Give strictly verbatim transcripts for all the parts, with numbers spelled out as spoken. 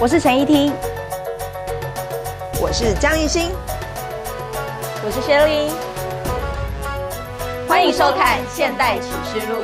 我是陈怡婷， 我是江艺兴， 我是薛丽，欢迎收看《现代启示录》。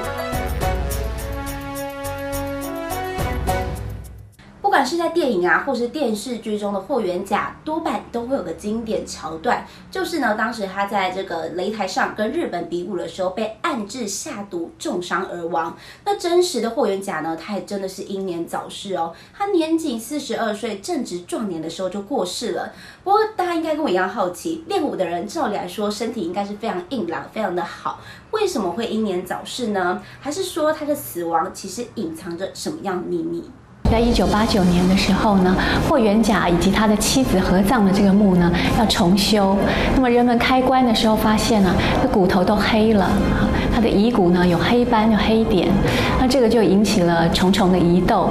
不管是在电影啊，或是电视剧中的霍元甲，多半都会有个经典桥段，就是呢，当时他在这个擂台上跟日本比武的时候，被暗制下毒，重伤而亡。那真实的霍元甲呢，他也真的是英年早逝哦，他年仅四十二岁，正值壮年的时候就过世了。不过大家应该跟我一样好奇，练武的人照理来说，身体应该是非常硬朗，非常的好，为什么会英年早逝呢？还是说他的死亡其实隐藏着什么样的秘密？ 在一九八九年的时候呢，霍元甲以及他的妻子合葬的这个墓呢要重修，那么人们开棺的时候发现呢，这骨头都黑了，他的遗骨呢有黑斑有黑点，那这个就引起了重重的疑窦。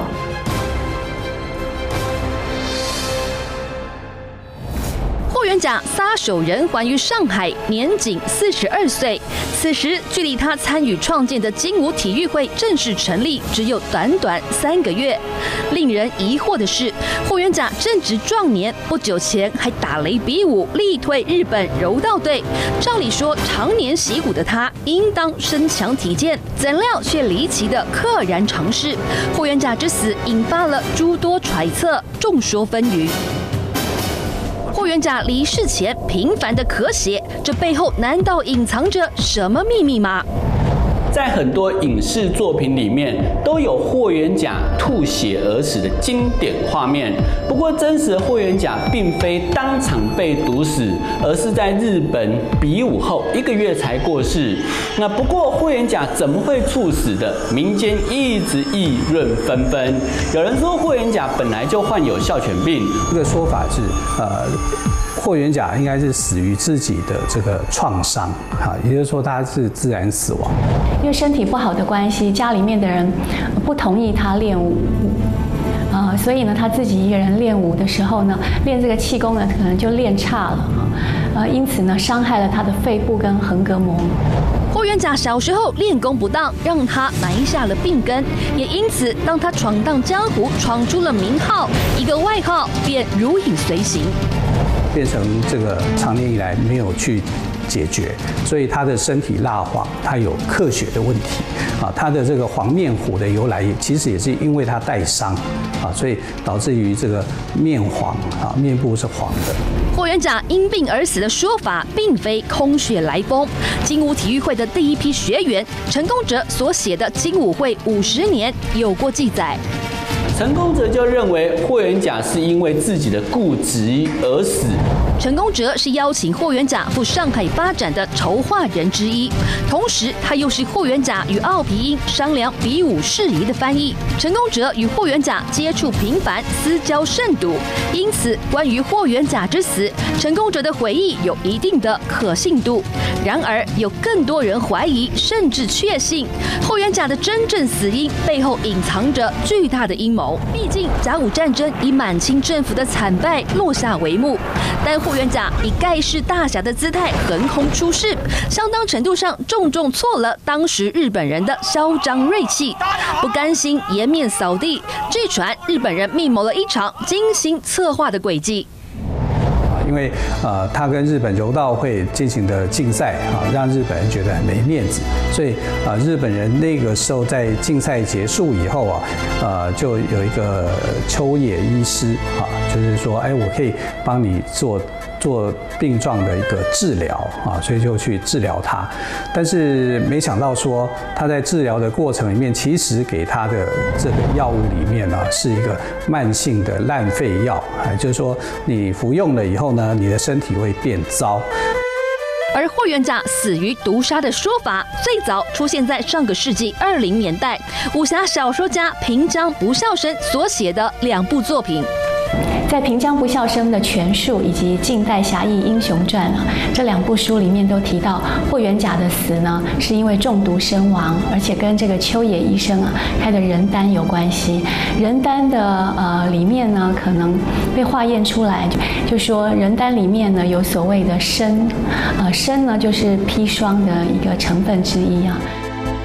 霍元甲撒手人寰于上海，年仅四十二岁。此时距离他参与创建的精武体育会正式成立只有短短三个月。令人疑惑的是，霍元甲正值壮年，不久前还打擂比武，力退日本柔道队。照理说，常年习武的他应当身强体健，怎料却离奇的溘然长逝。霍元甲之死引发了诸多揣测，众说纷纭。霍元甲离世前频繁的咳血，这背后难道隐藏着什么秘密吗？ 在很多影视作品里面都有霍元甲吐血而死的经典画面。不过，真实的霍元甲并非当场被毒死，而是在日本比武后一个月才过世。那不过，霍元甲怎么会猝死的？民间一直议论纷纷。有人说霍元甲本来就患有哮喘病， 这个说法是呃。霍元甲应该是死于自己的这个创伤，哈，也就是说他是自然死亡。 因为身体不好的关系，家里面的人不同意他练武，呃，所以呢，他自己一个人练武的时候呢，练这个气功呢，可能就练差了，呃，因此呢，伤害了他的肺部跟横膈膜。 霍元甲小时候练功不当，让他埋下了病根，也因此，当他闯荡江湖，闯出了名号，一个外号便如影随形。 变成这个长年以来没有去解决，所以他的身体蜡黄，他有克血的问题啊。他的这个黄面虎的由来，其实也是因为他带伤啊，所以导致于这个面黄啊，面部是黄的。 霍元甲因病而死的说法，并非空穴来风。精武体育会的第一批学员陈功哲所写的《精武会五十年》有过记载。 陈功哲就认为霍元甲是因为自己的固执而死。 陈功哲是邀请霍元甲赴上海发展的筹划人之一，同时他又是霍元甲与奥皮英商量比武事宜的翻译。陈功哲与霍元甲接触频繁，私交甚笃，因此关于霍元甲之死，陈功哲的回忆有一定的可信度。然而，有更多人怀疑，甚至确信霍元甲的真正死因背后隐藏着巨大的阴谋。毕竟，甲午战争以满清政府的惨败落下帷幕，但霍元甲以盖世大侠的姿态横空出世，相当程度上重重挫了当时日本人的嚣张锐气。不甘心颜面扫地，据传日本人密谋了一场精心策划的诡计。 因为呃，他跟日本柔道会进行的竞赛啊，让日本人觉得很没面子，所以啊、呃，日本人那个时候在竞赛结束以后啊，呃，就有一个秋野医师啊，就是说，哎，我可以帮你做做病状的一个治疗啊，所以就去治疗他。但是没想到说，他在治疗的过程里面，其实给他的这个药物里面呢，是一个慢性的烂肺药，啊，就是说你服用了以后呢，你的身体会变糟。 而霍元甲死于毒杀的说法，最早出现在上个世纪二零年代，武侠小说家平江不肖生所写的两部作品。 在平江不肖生的全述以及近代侠义英雄传啊，这两部书里面都提到霍元甲的死呢，是因为中毒身亡，而且跟这个秋野医生啊开的人丹有关系。人丹的呃里面呢，可能被化验出来，就说人丹里面呢有所谓的砷，呃砷呢就是砒霜的一个成分之一啊。 五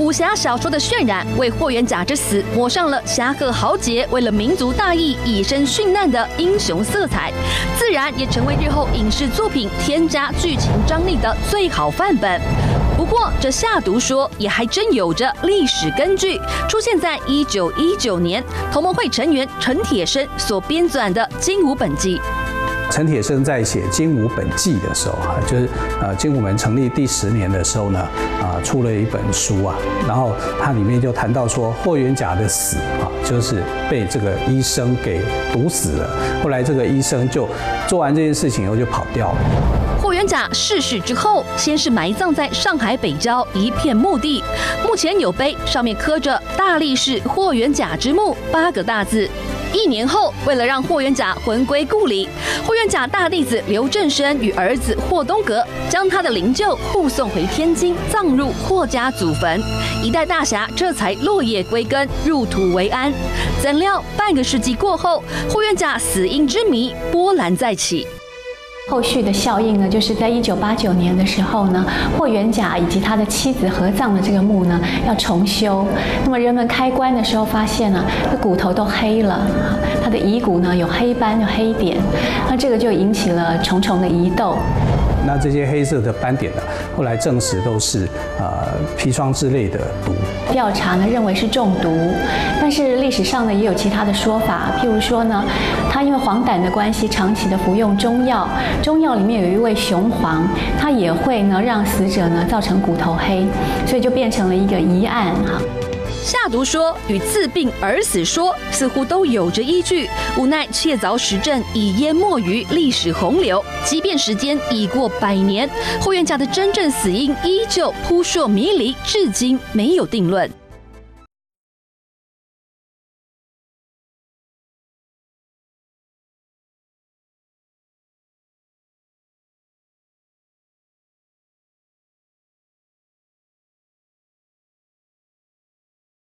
武侠小说的渲染，为霍元甲之死抹上了侠客豪杰为了民族大义以身殉难的英雄色彩，自然也成为日后影视作品添加剧情张力的最好范本。不过，这下毒说也还真有着历史根据，出现在一九一九年同盟会成员陈铁生所编纂的《精武本纪》。 陈铁生在写《精武本纪》的时候啊，就是呃精武门成立第十年的时候呢，啊出了一本书啊，然后它里面就谈到说霍元甲的死啊，就是被这个医生给毒死了。后来这个医生就做完这件事情以后就跑掉了。 霍元甲逝世之后，先是埋葬在上海北郊一片墓地，目前有碑，上面刻着“大力士霍元甲之墓”八个大字。一年后，为了让霍元甲魂归故里，霍元甲大弟子刘振声与儿子霍东阁将他的灵柩护送回天津，葬入霍家祖坟。一代大侠这才落叶归根，入土为安。怎料半个世纪过后，霍元甲死因之谜波澜再起。 后续的效应呢，就是在一九八九年的时候呢，霍元甲以及他的妻子合葬的这个墓呢要重修。那么人们开棺的时候发现呢，这骨头都黑了，他的遗骨呢有黑斑有黑点，那这个就引起了重重的疑窦。 那这些黑色的斑点呢，后来证实都是呃砒霜之类的毒。 调查呢认为是中毒，但是历史上呢也有其他的说法，譬如说呢，他因为黄疸的关系，长期的服用中药，中药里面有一味雄黄，它也会呢让死者呢造成骨头黑，所以就变成了一个疑案哈。 下毒说与自病而死说似乎都有着依据，无奈确凿实证已淹没于历史洪流。即便时间已过百年，霍元甲的真正死因依旧扑朔迷离，至今没有定论。